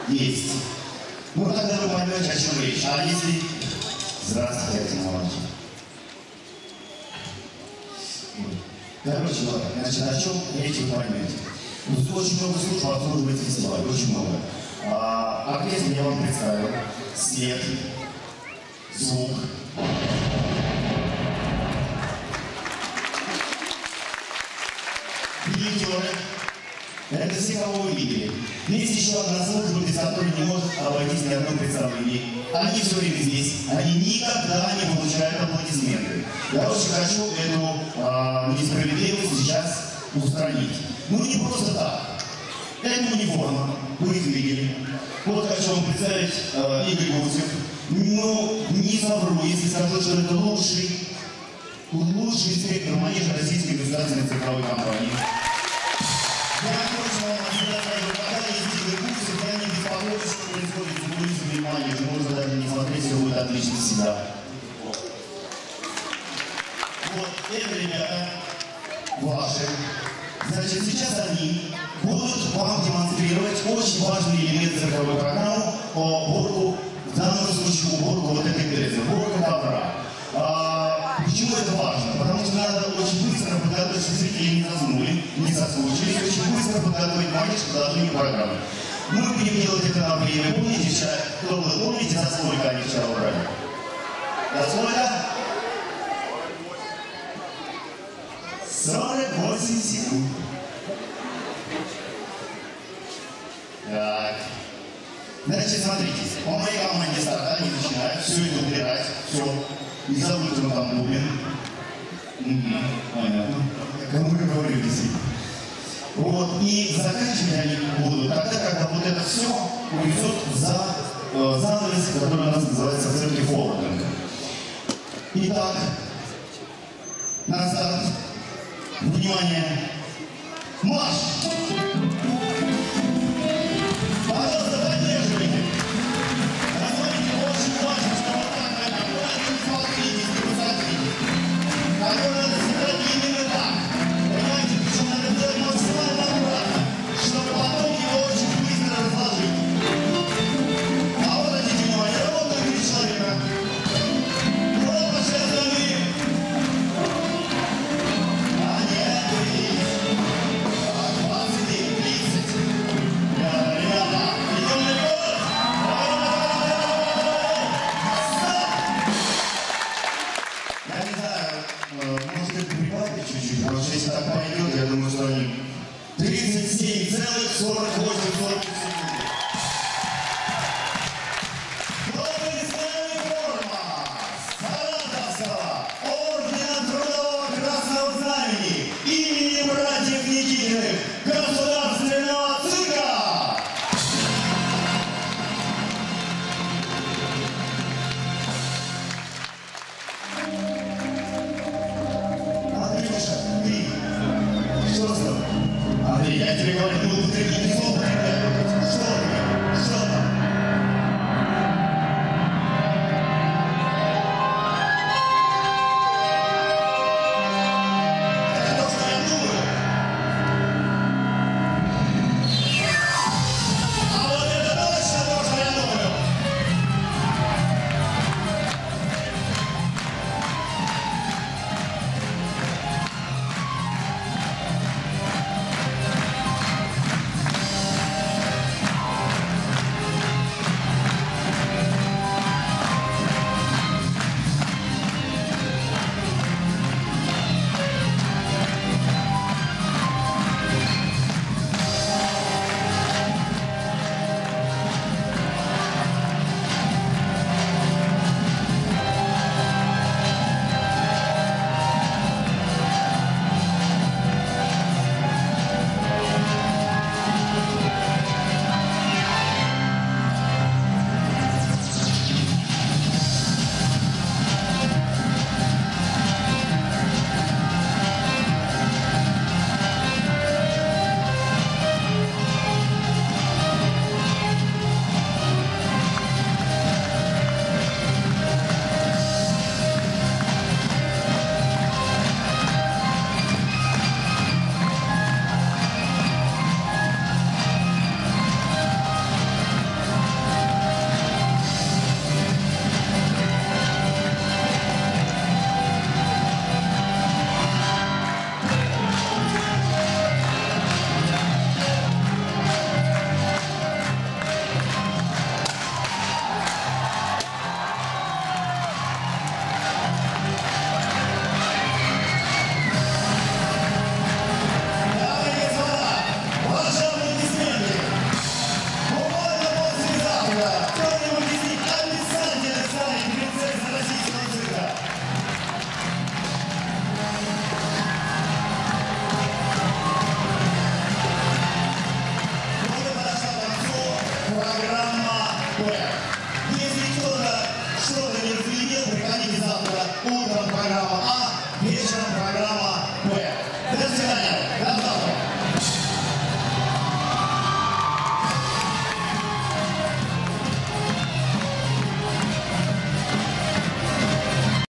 Есть. Ну, тогда вы поймете, о чем речь. А если... Здравствуйте, Артем Иванович. Короче, ладно, значит, о чем речь вы поймете. Очень много служб обслуживает фестиваль, очень много. Оркестр я вам представил. Свет, звук. Билетеры. Это все, кого вы видели. Есть еще одна служба, без которой не может обойтись ни одно представление. Они все время здесь. Они никогда не получают аплодисменты. Я очень хочу эту несправедливость сейчас устранить. Ну не просто так. Это униформа. Вы их видели. Вот хочу вам представить Игорь Гусев. Ну, не совру, если скажу, что это лучший инспектор манежа российской государственной цифровой компании. Я точно вам скажу, когда есть Игорь Гусев, я не беспокоюсь, что происходит в кулисах манежа. Можно даже не смотреть, все будет отлично всегда. Вот это, ребята, ваши. Значит, сейчас они будут вам демонстрировать очень важный элемент цифровой программы по уборку, в данном случае уборку вот этой грязи, уборка ковра. Почему это важно? Потому что надо очень быстро подготовить, чтобы зрители не заснули, не соскучились, очень быстро подготовить манеж к продолжению программы. Мы будем делать это на время. Помните, кто вы помните, за сколько они вчера убрали? За сколько? 48 секунд. Так. Значит, смотрите, по моей команде старта они начинают все это убирать, все. Не забудьте, он там бубен. Понятно. Кому мы говорили действительно. Вот, и заканчивать они будут тогда, когда вот это все уйдет за занавес, который у нас называется в церкви фолдинг. Итак, на старт. Внимание! Марш!